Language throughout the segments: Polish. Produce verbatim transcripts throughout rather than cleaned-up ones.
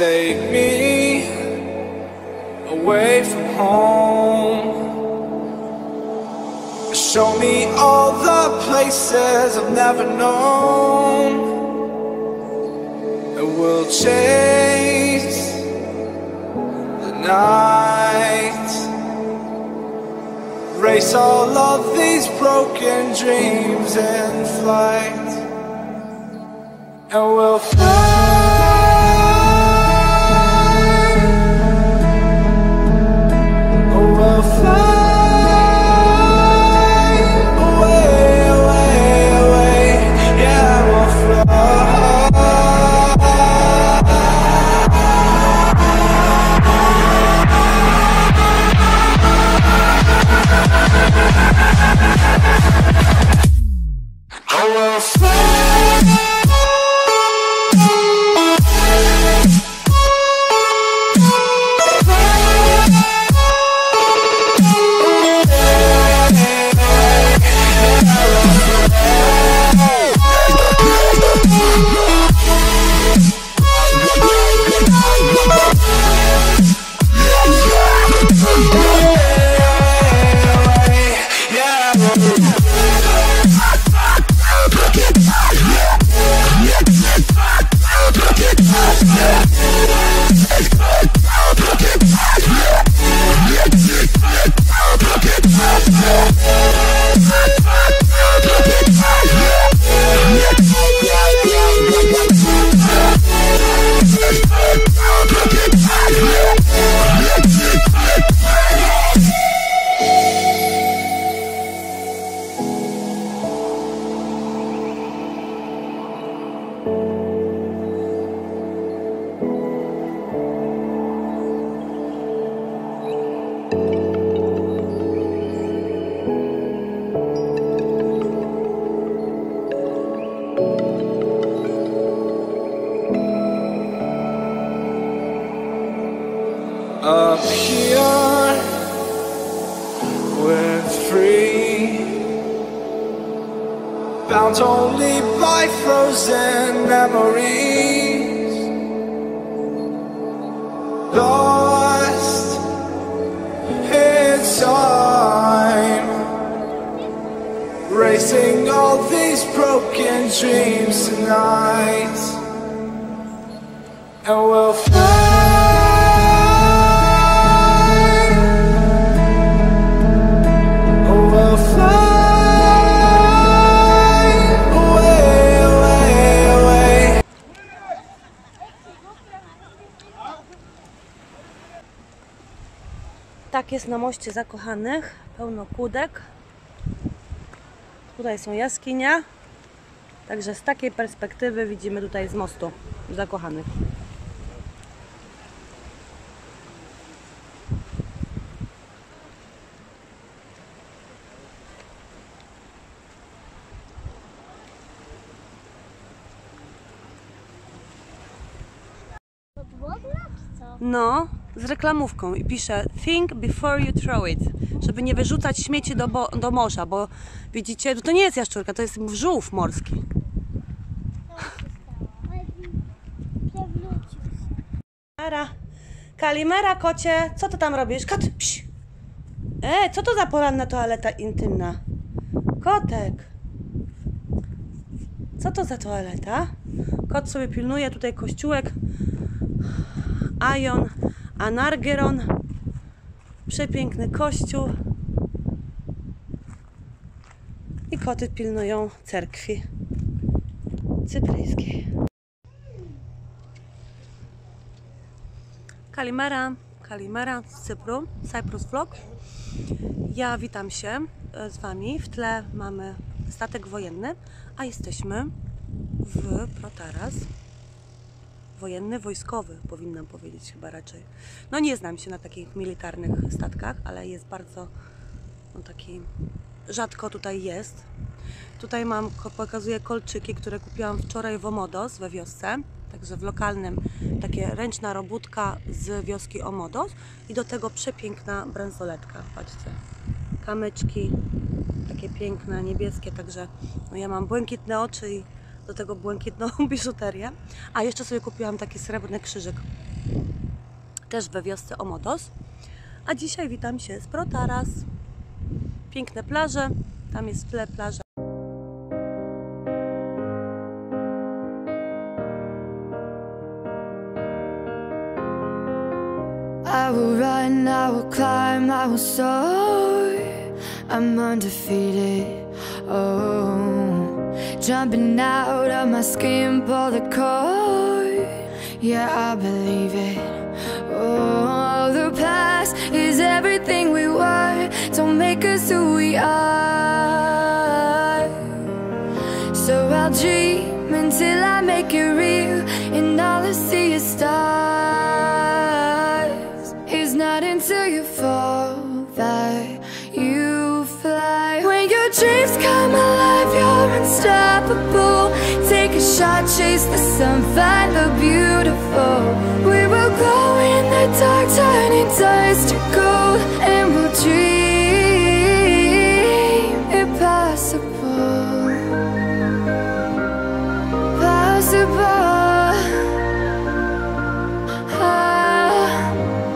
take me away from home. Show me all the places I've never known, and we'll chase the night, race all of these broken dreams in flight, and we'll fly. We'll fly away, away, away. Yeah, we'll fly. Oh, we'll fly. Up here, we're free, bound only by frozen memories, lost in time, racing all these broken dreams tonight, and we'll fly. Tak jest na moście Zakochanych, pełno kłódek. Tutaj są jaskinia, także z takiej perspektywy widzimy tutaj z mostu Zakochanych. No, z reklamówką i pisze think before you throw it, żeby nie wyrzucać śmieci do, do morza, bo widzicie, to nie jest jaszczurka, to jest żółw morski. Kalimera, Kalimera, kocie, co ty tam robisz? Kot, pś. E, co to za poranna toaleta intymna? Kotek. Co to za toaleta? Kot sobie pilnuje, tutaj kościółek. Aion, Anargeron, przepiękny kościół i koty pilnują cerkwi cypryjskiej. Kalimera, Kalimera z Cypru, Cyprus Vlog. Ja witam się z Wami. W tle mamy statek wojenny, a jesteśmy w Protaras. Wojenny, wojskowy, powinnam powiedzieć chyba raczej. No nie znam się na takich militarnych statkach, ale jest bardzo, no taki, rzadko tutaj jest. Tutaj mam, pokazuję kolczyki, które kupiłam wczoraj w Omodos we wiosce. Także w lokalnym, takie ręczna robótka z wioski Omodos. I do tego przepiękna bransoletka, patrzcie. Kamyczki, takie piękne, niebieskie, także no ja mam błękitne oczy i do tego błękitną biżuterię. A jeszcze sobie kupiłam taki srebrny krzyżyk też we wiosce Omotos. A dzisiaj witam się z Protaras. Piękne plaże, tam jest w tle plaża. I will run, I will climb, I will soar. I'm undefeated. Oh, jumping out of my skin, pull the cord. Yeah, I believe it. Oh, the past is everything we were. Don't make us who we are. So I'll dream until I make it real, and all I see is stars. It's not until you fall that you fly. When your dreams come alive, you're unstoppable. Take a shot, chase the sun, find the beautiful. We will glow in the dark, turning dust to gold, and we'll dream impossible. Possible. Ah.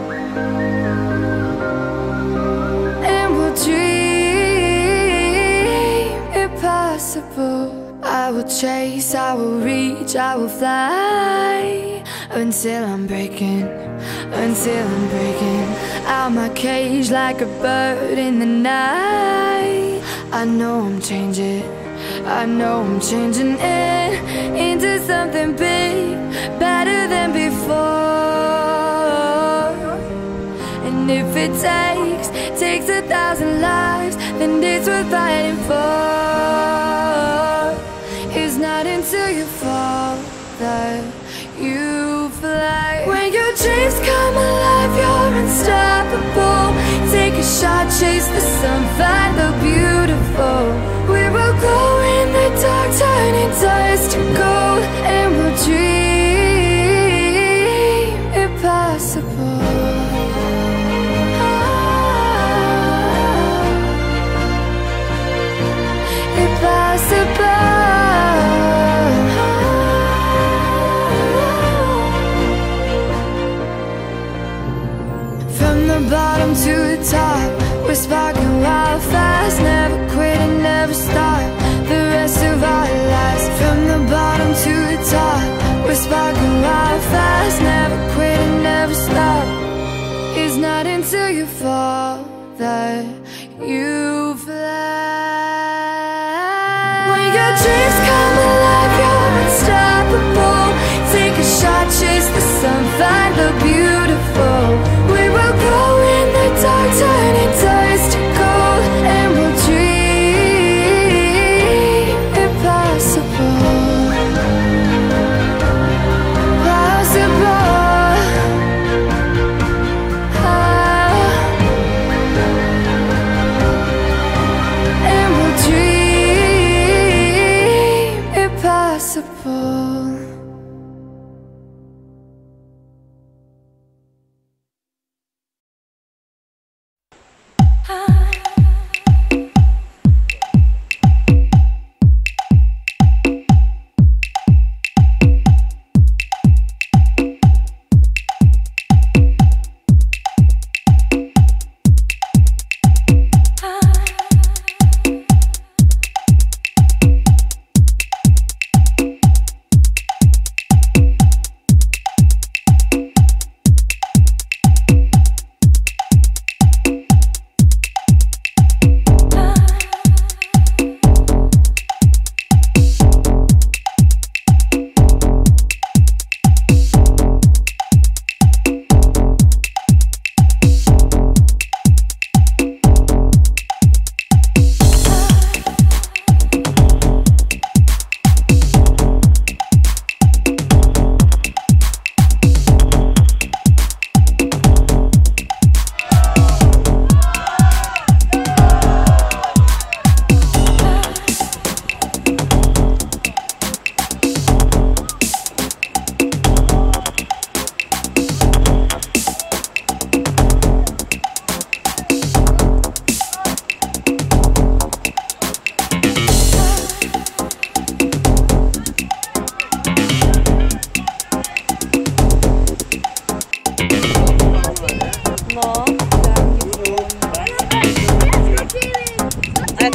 And we'll dream impossible. I will chase, I will reach, I will fly until I'm breaking, until I'm breaking out my cage like a bird in the night. I know I'm changing, I know I'm changing it into something big, better than before. And if it takes, takes a thousand lives, then it's worth fighting for. It's not until you fall that you fly. When your dreams come alive, you're unstoppable. Take a shot, chase the sun, find the beautiful. We will go in the dark, turning dust to gold, and we'll dream impossible. Ah, impossible. From the bottom to the top, we're sparking wild fast. Never quit and never stop the rest of our lives. From the bottom to the top, we're sparking wild fast. Never quit and never stop. It's not until you fall that you fly. When your dreams come alive, you're unstoppable. Take a shot, chase the sun, find the beautiful. We will go in the dark, turning dust to gold, and we'll dream impossible. Possible. Ah. And we'll dream impossible.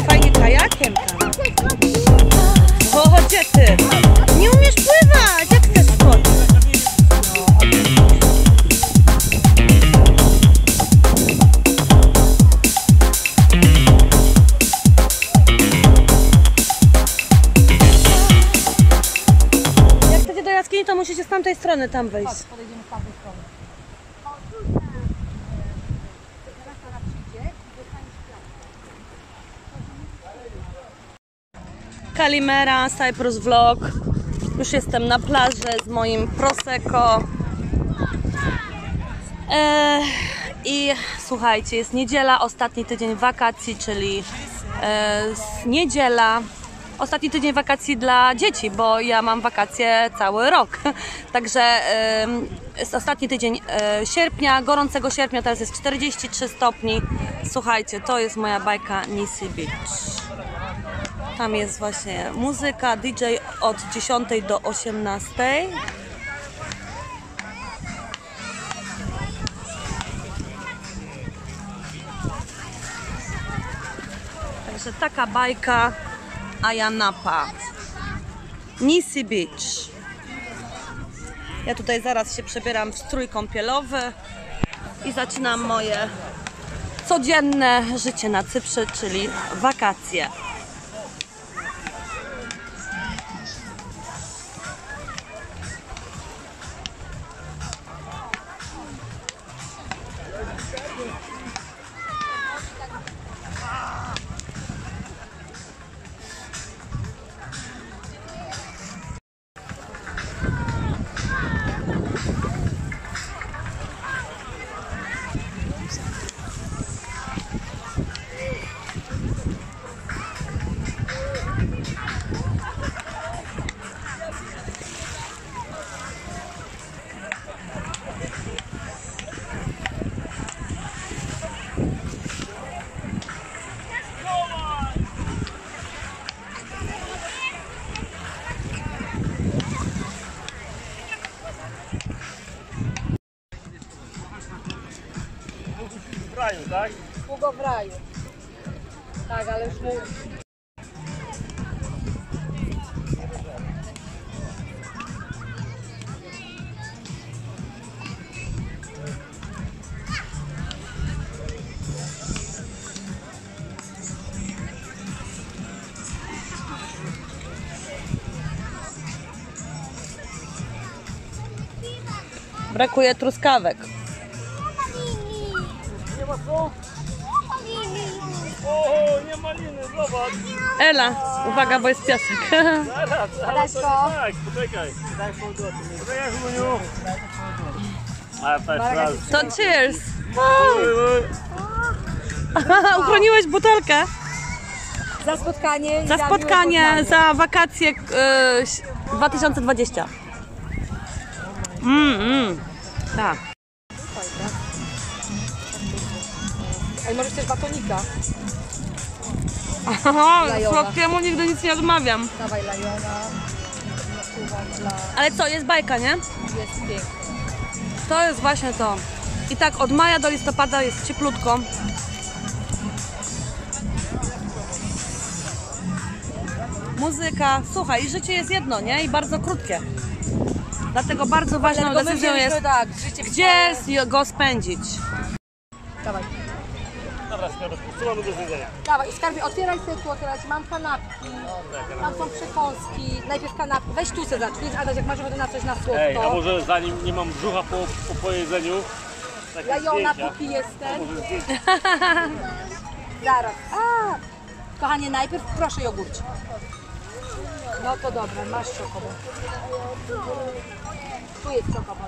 fajnie kajakiem tam. O, gdzie ty? Nie umiesz pływać! Jak chcesz wchodzić? Jak chcecie do jaskini, to musicie z tamtej strony tam wejść. Podejdziemy z tamtej strony. Kalimera, Cyprus Vlog. Już jestem na plaży z moim Prosecco. Eee, I słuchajcie, jest niedziela, ostatni tydzień wakacji, czyli e, niedziela. Ostatni tydzień wakacji dla dzieci, bo ja mam wakacje cały rok. Także e, jest ostatni tydzień e, sierpnia, gorącego sierpnia, teraz jest czterdzieści trzy stopni. Słuchajcie, to jest moja bajka Nisi Beach. Tam jest właśnie muzyka, D J od dziesiątej do osiemnastej. Także taka bajka Ayia Napa. Nisi Beach. Ja tutaj zaraz się przebieram w strój kąpielowy i zaczynam moje codzienne życie na Cyprze, czyli wakacje. W raju, tak? Długo w raju. Tak, ale już nie... Brakuje truskawek. Nie ma co? O, nie maliny, zobacz. Ela, uwaga, bo jest piasek. Zaraz, zaraz, tak, poczekaj. Poczekaj, Huniu. A, tak, raz. To cheers! Uchroniłeś butelkę. Za spotkanie. i Za miłe spotkanie, poznanie. za wakacje yy, dwa tysiące dwadzieścia. Mm, mm. Tak. Ej, możesz też batonika. Aha, Lajona. słodkiemu nigdy nic nie odmawiam. Dawaj lajona. Nasuwam dla... Ale co, jest bajka, nie? Jest piękny. To jest właśnie to. I tak od maja do listopada jest cieplutko. Muzyka, słuchaj, życie jest jedno, nie? I bardzo krótkie. Dlatego bardzo ważną Dlatego my decyzją wzięliśmy jest, tak, życie gdzie go spędzić. Dawaj. Dobra, skoro mamy do zjedzenia. Dawaj, i skarbie, otwieraj sobie tu, otwierać. Mam kanapki, tam są przekąski. Najpierw kanapki. Weź tu se zacznij, Adaś, jak masz ochotę na coś na słodko. Ej, a może zanim nie mam brzucha po, po pojedzeniu, takie Lajona, zdjęcia, póki jestem. może zdjęcia. Zaraz. A, kochanie, najpierw proszę jogurcik. No to dobra, masz czokobon. Tu jest czokobon.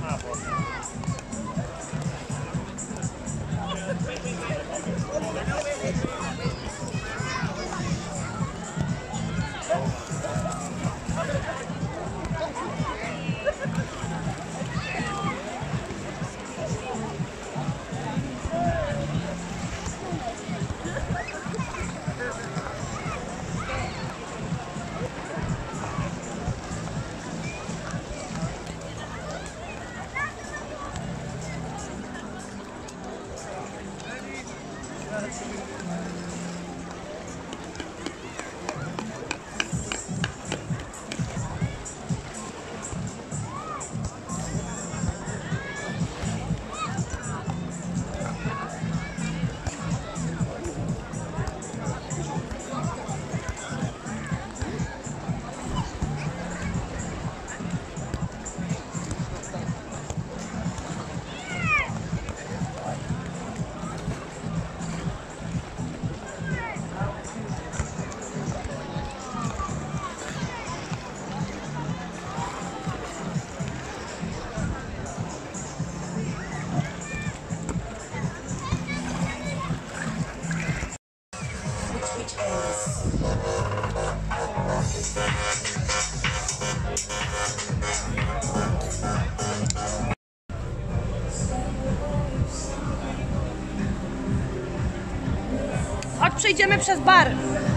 Chodź, przejdziemy przez bar.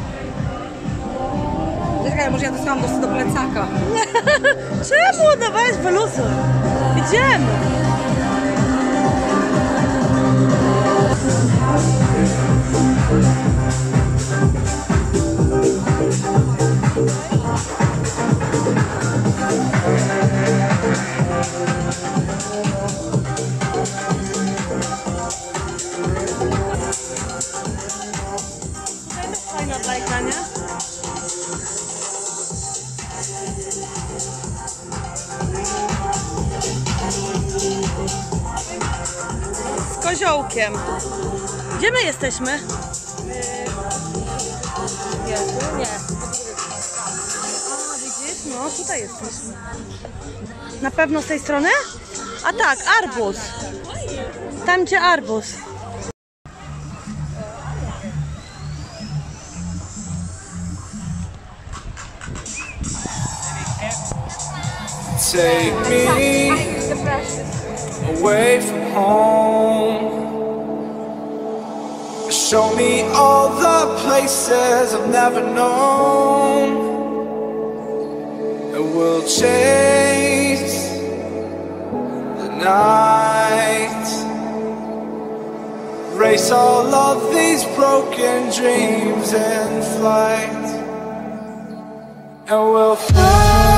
Czekaj, może ja dostałam do, do plecaka. Czemu? No weź, wyluzuj. Idziemy. Fajna bajka, nie? Z koziołkiem. Gdzie my jesteśmy? Nie, tu nie. A, widzisz? No, tutaj jesteśmy. Na pewno z tej strony? A tak, arbuz. Tam gdzie arbuz. Take me away from home. Show me all the places I've never known. And we'll chase the night, race all of these broken dreams in flight. And we'll fly